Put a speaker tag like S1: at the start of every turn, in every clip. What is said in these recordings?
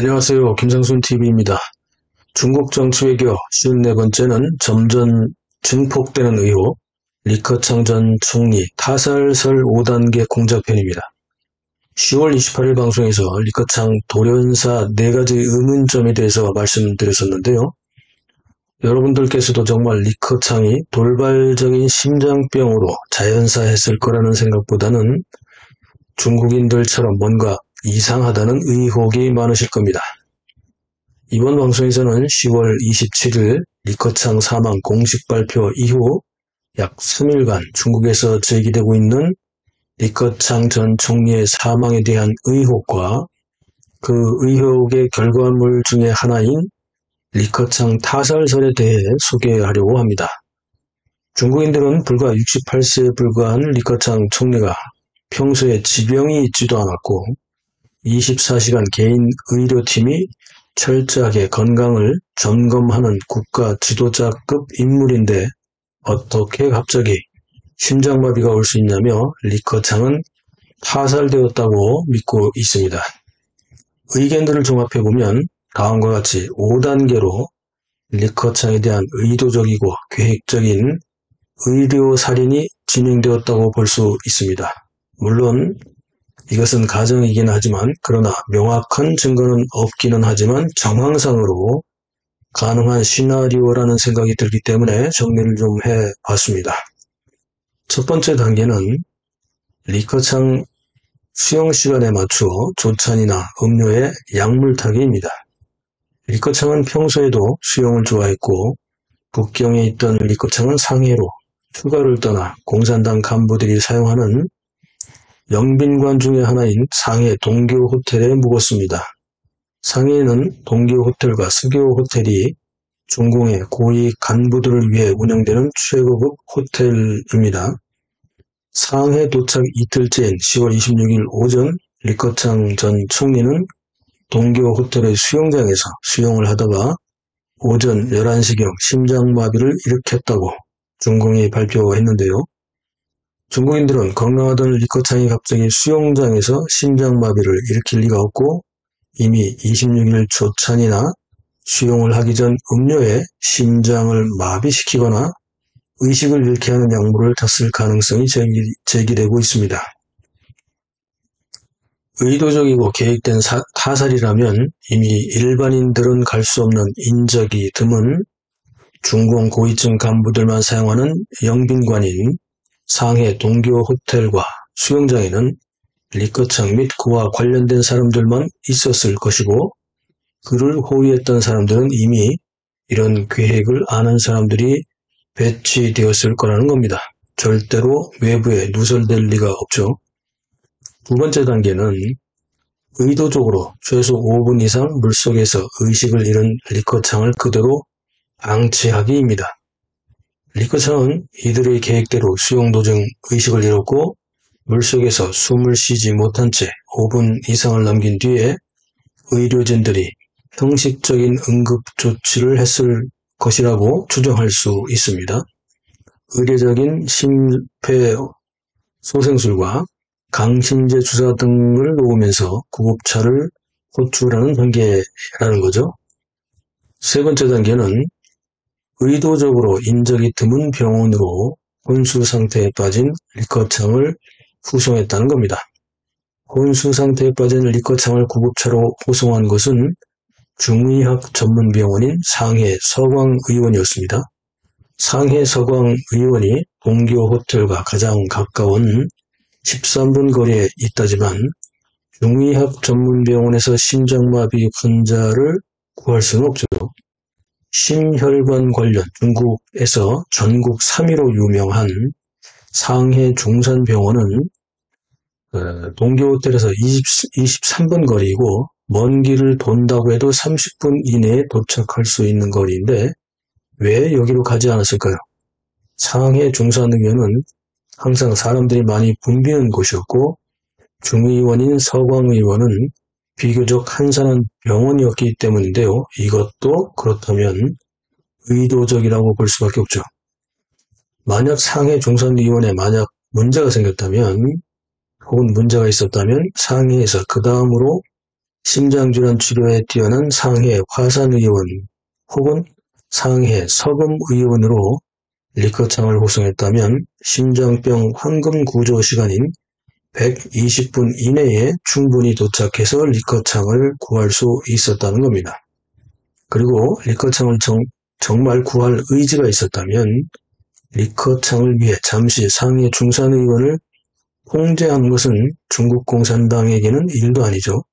S1: 안녕하세요. 김상순TV입니다. 중국 정치 외교 54번째는 점점 증폭되는 의혹, 리커창 전 총리 타살설 5단계 공작편입니다. 10월 28일 방송에서 리커창 돌연사 4가지 의문점에 대해서 말씀드렸었는데요. 여러분들께서도 정말 리커창이 돌발적인 심장병으로 자연사했을 거라는 생각보다는 중국인들처럼 뭔가 이상하다는 의혹이 많으실 겁니다. 이번 방송에서는 10월 27일 리커창 사망 공식 발표 이후 약 3일간 중국에서 제기되고 있는 리커창 전 총리의 사망에 대한 의혹과 그 의혹의 결과물 중에 하나인 리커창 타살설에 대해 소개하려고 합니다. 중국인들은 불과 68세에 불과한 리커창 총리가 평소에 지병이 있지도 않았고 24시간 개인 의료팀이 철저하게 건강을 점검하는 국가 지도자급 인물인데 어떻게 갑자기 심장마비가 올 수 있냐며 리커창은 타살되었다고 믿고 있습니다. 의견들을 종합해보면 다음과 같이 5단계로 리커창에 대한 의도적이고 계획적인 의료살인이 진행되었다고 볼 수 있습니다. 물론 이것은 가정이긴 하지만 그러나 명확한 증거는 없기는 하지만 정황상으로 가능한 시나리오라는 생각이 들기 때문에 정리를 좀 해봤습니다. 첫 번째 단계는 리커창 수영 시간에 맞춰 조찬이나 음료에 약물 타기입니다. 리커창은 평소에도 수영을 좋아했고 북경에 있던 리커창은 상해로 휴가를 떠나 공산당 간부들이 사용하는 영빈관 중의 하나인 상해 동교 호텔에 묵었습니다. 상해에는 동교 호텔과 수교 호텔이 중공의 고위 간부들을 위해 운영되는 최고급 호텔입니다. 상해 도착 이틀째인 10월 26일 오전 리커창 전 총리는 동교 호텔의 수영장에서 수영을 하다가 오전 11시경 심장마비를 일으켰다고 중공이 발표했는데요. 중국인들은 건강하던 리커창이 갑자기 수영장에서 심장마비를 일으킬 리가 없고 이미 26일 조찬이나 수영을 하기 전 음료에 심장을 마비시키거나 의식을 잃게 하는 약물을 탔을 가능성이 제기되고 있습니다. 의도적이고 계획된 타살이라면 이미 일반인들은 갈 수 없는 인적이 드문 중공 고위층 간부들만 사용하는 영빈관인 상해 동교 호텔과 수영장에는 리커창 및 그와 관련된 사람들만 있었을 것이고 그를 호위했던 사람들은 이미 이런 계획을 아는 사람들이 배치되었을 거라는 겁니다. 절대로 외부에 누설될 리가 없죠. 두 번째 단계는 의도적으로 최소 5분 이상 물속에서 의식을 잃은 리커창을 그대로 방치하기입니다. 리커창은 이들의 계획대로 수영 도중 의식을 잃었고 물속에서 숨을 쉬지 못한 채 5분 이상을 남긴 뒤에 의료진들이 형식적인 응급 조치를 했을 것이라고 추정할 수 있습니다. 의례적인 심폐소생술과 강심제 주사 등을 놓으면서 구급차를 호출하는 단계라는 거죠. 세 번째 단계는 의도적으로 인적이 드문 병원으로 혼수 상태에 빠진 리커창을 후송했다는 겁니다. 혼수 상태에 빠진 리커창을 구급차로 호송한 것은 중의학 전문병원인 상해 서광의원이었습니다. 상해 서광의원이 동교 호텔과 가장 가까운 13분 거리에 있다지만 중의학 전문병원에서 심장마비 환자를 구할 수는 없죠. 심혈관 관련 중국에서 전국 3위로 유명한 상해 중산병원은 동교 호텔에서 23분 거리이고 먼 길을 돈다고 해도 30분 이내에 도착할 수 있는 거리인데 왜 여기로 가지 않았을까요? 상해 중산의원은 항상 사람들이 많이 붐비는 곳이었고 중의원인 서광의원은 비교적 한산한 병원이었기 때문인데요. 이것도 그렇다면 의도적이라고 볼 수밖에 없죠. 만약 상해 중산의원에 만약 문제가 생겼다면 혹은 문제가 있었다면 상해에서 그 다음으로 심장질환 치료에 뛰어난 상해 화산의원 혹은 상해 서금의원으로 리커창을 호송했다면 심장병 황금 구조 시간인 120분 이내에 충분히 도착해서 리커창을 구할 수 있었다는 겁니다. 그리고 리커창을 정말 구할 의지가 있었다면 리커창을 위해 잠시 상해 중산의원을 통제한 것은 중국 공산당에게는 일도 아니죠.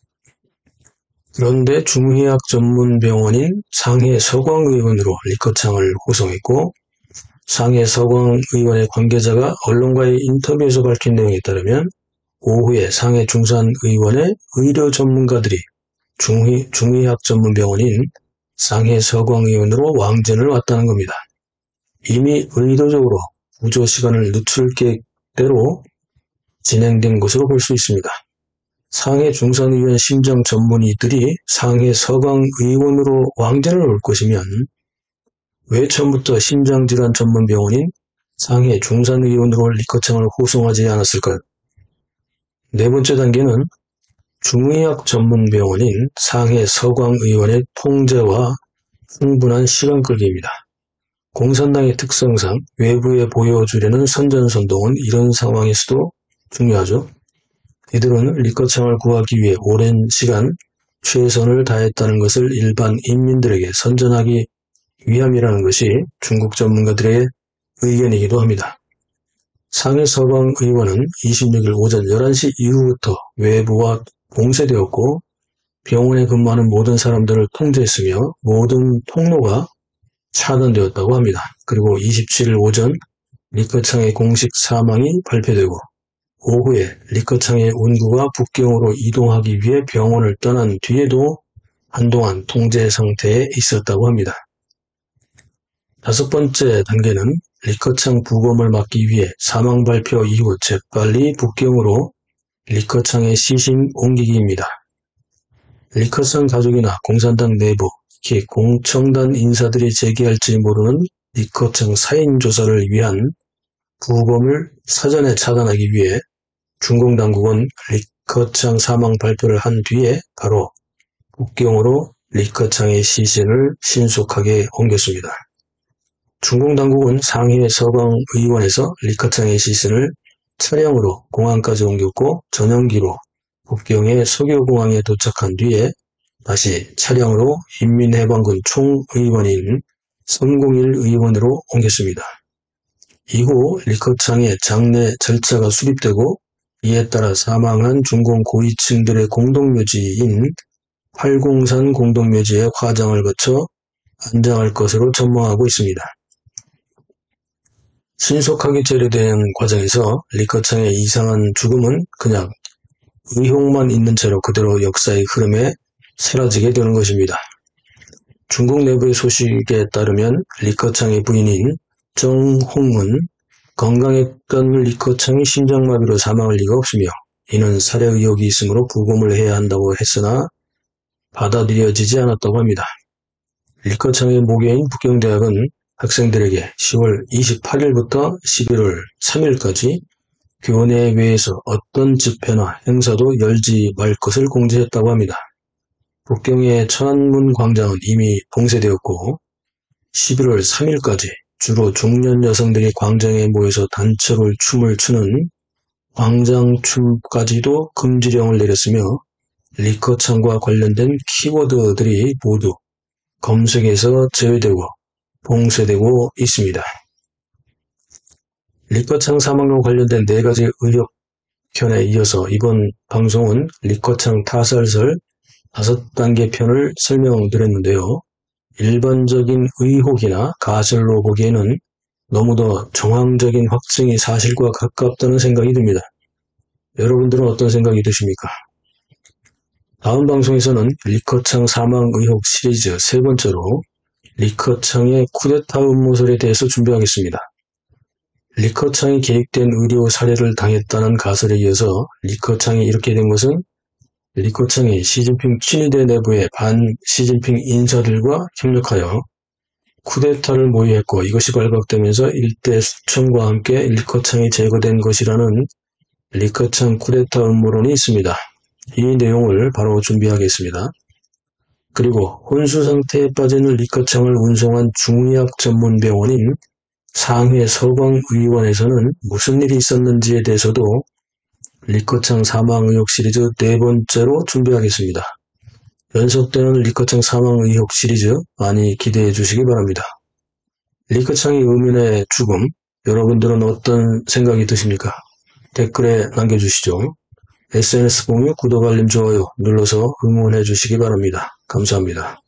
S1: 그런데 중의학 전문 병원인 상해 서광의원으로 리커창을 호송했고 상해 서광의원의 관계자가 언론과의 인터뷰에서 밝힌 내용에 따르면 오후에 상해 중산의원의 의료 전문가들이 중의학 전문 병원인 상해 서광의원으로 왕전을 왔다는 겁니다. 이미 의도적으로 구조 시간을 늦출 계획대로 진행된 것으로 볼 수 있습니다. 상해 중산의원 심장 전문의들이 상해 서광의원으로 왕전을 올 것이면 왜 처음부터 심장질환 전문병원인 상해 중산의원으로 리커창을 호송하지 않았을까요? 네 번째 단계는 중의학 전문병원인 상해 서광의원의 통제와 충분한 시간 끌기입니다. 공산당의 특성상 외부에 보여주려는 선전선동은 이런 상황에서도 중요하죠. 이들은 리커창을 구하기 위해 오랜 시간 최선을 다했다는 것을 일반 인민들에게 선전하기 위함이라는 것이 중국 전문가들의 의견이기도 합니다. 상해 서광의원은 26일 오전 11시 이후부터 외부와 봉쇄되었고 병원에 근무하는 모든 사람들을 통제했으며 모든 통로가 차단되었다고 합니다. 그리고 27일 오전 리커창의 공식 사망이 발표되고 오후에 리커창의 운구가 북경으로 이동하기 위해 병원을 떠난 뒤에도 한동안 통제 상태에 있었다고 합니다. 다섯 번째 단계는 리커창 부검을 막기 위해 사망 발표 이후 재빨리 북경으로 리커창의 시신 옮기기입니다. 리커창 가족이나 공산당 내부, 특히 공청단 인사들이 제기할지 모르는 리커창 사인 조사를 위한 부검을 사전에 차단하기 위해 중공 당국은 리커창 사망 발표를 한 뒤에 바로 북경으로 리커창의 시신을 신속하게 옮겼습니다. 중공 당국은 상해 서광의원에서 리커창의 시신을 차량으로 공항까지 옮겼고 전용기로 북경의 서교공항에 도착한 뒤에 다시 차량으로 인민해방군 총의원인 선공일 의원으로 옮겼습니다. 이후 리커창의 장례 절차가 수립되고 이에 따라 사망한 중공 고위층들의 공동묘지인 활공산 공동묘지에 화장을 거쳐 안장할 것으로 전망하고 있습니다. 신속하게 처리되는 과정에서 리커창의 이상한 죽음은 그냥 의혹만 있는 채로 그대로 역사의 흐름에 사라지게 되는 것입니다. 중국 내부의 소식에 따르면 리커창의 부인인 정홍은 건강했던 리커창이 심장마비로 사망할 리가 없으며 이는 살해 의혹이 있으므로 부검을 해야 한다고 했으나 받아들여지지 않았다고 합니다. 리커창의 모계인 북경대학은 학생들에게 10월 28일부터 11월 3일까지 교내외에서 어떤 집회나 행사도 열지 말 것을 공지했다고 합니다. 북경의 천안문 광장은 이미 봉쇄되었고 11월 3일까지 주로 중년 여성들이 광장에 모여서 단체로 춤을 추는 광장춤까지도 금지령을 내렸으며 리커창과 관련된 키워드들이 모두 검색에서 제외되고 봉쇄되고 있습니다. 리커창 사망과 관련된 4가지 의혹편에 이어서 이번 방송은 리커창 타살설 5단계 편을 설명드렸는데요. 일반적인 의혹이나 가설로 보기에는 너무도 정황적인 확증이 사실과 가깝다는 생각이 듭니다. 여러분들은 어떤 생각이 드십니까? 다음 방송에서는 리커창 사망 의혹 시리즈 3번째로 리커창의 쿠데타 음모설에 대해서 준비하겠습니다. 리커창이 계획된 의료 살해를 당했다는 가설에 이어서 리커창이 이렇게 된 것은 리커창이 시진핑 친위대 내부의 반-시진핑 인사들과 협력하여 쿠데타를 모의했고 이것이 발각되면서 일대 수청과 함께 리커창이 제거된 것이라는 리커창 쿠데타 음모론이 있습니다. 이 내용을 바로 준비하겠습니다. 그리고 혼수 상태에 빠진 리커창을 운송한 중의학 전문 병원인 상해 서광의원에서는 무슨 일이 있었는지에 대해서도 리커창 사망 의혹 시리즈 네 번째로 준비하겠습니다. 연속되는 리커창 사망 의혹 시리즈 많이 기대해 주시기 바랍니다. 리커창이 의문의 죽음, 여러분들은 어떤 생각이 드십니까? 댓글에 남겨주시죠. SNS 공유, 구독, 알림, 좋아요 눌러서 응원해 주시기 바랍니다. 감사합니다.